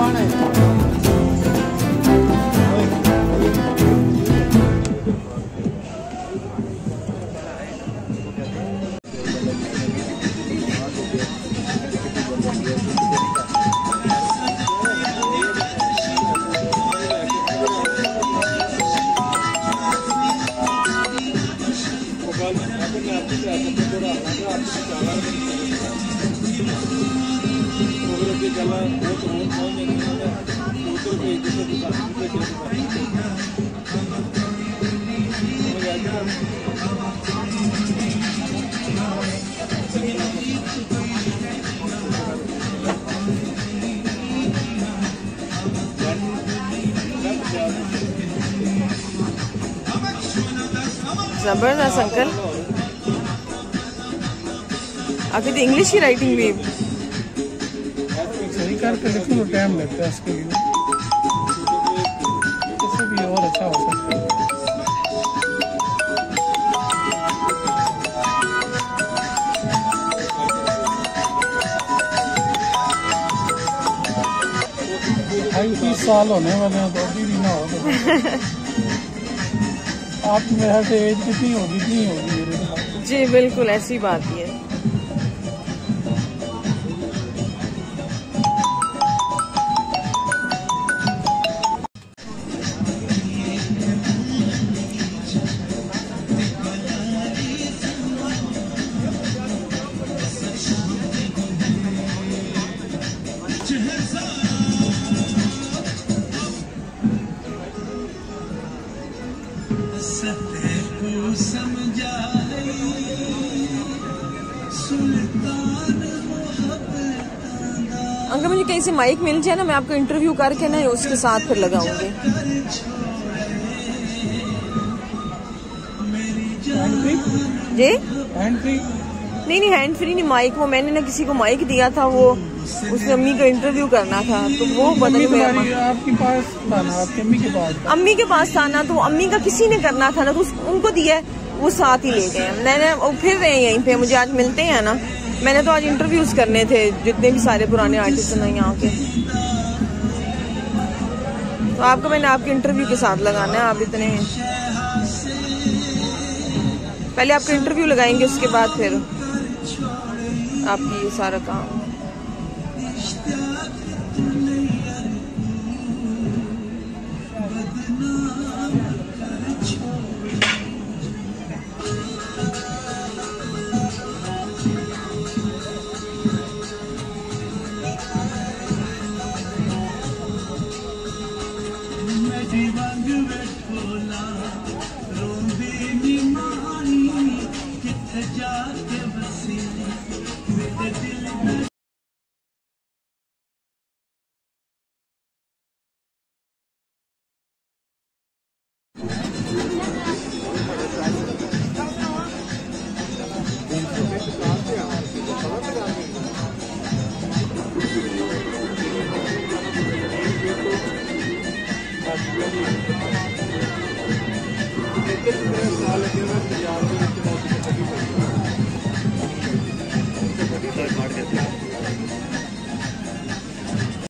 जबरदस्त अंकल, आखिर इंग्लिश की राइटिंग भी सही करके लिखने में टाइम लगता है, इसके लिए इससे भी और अच्छा हो सकता है। भाई 30 साल होने वाले हैं तो अभी भी ना हो तो आप मेरे से एज कितनी होगी मेरे। जी बिल्कुल ऐसी बात ही है। अंकल मुझे कहीं से माइक मिल जाए ना, मैं आपको इंटरव्यू करके ना उसके साथ फिर लगाऊंगी। जी हैंड फ्री? नहीं हैंड फ्री नहीं, माइक वो मैंने ना किसी को माइक दिया था, वो उसने अम्मी का इंटरव्यू करना था तो वो पता नहीं आपके पास था ना, आपकी अम्मी के पास? अम्मी के पास था ना, तो अम्मी का किसी ने करना था ना तो उनको दिया, वो साथ ही ले गए। मैंने फिर रहे यहीं पे, मुझे आज मिलते हैं ना, मैंने तो आज इंटरव्यूज करने थे जितने भी सारे पुराने आर्टिस्ट हैं यहाँ के, तो आपको मैंने आपके इंटरव्यू के साथ लगाना है। आप इतने हैं, पहले आपका इंटरव्यू लगाएंगे उसके बाद फिर आपकी ये सारा काम। साल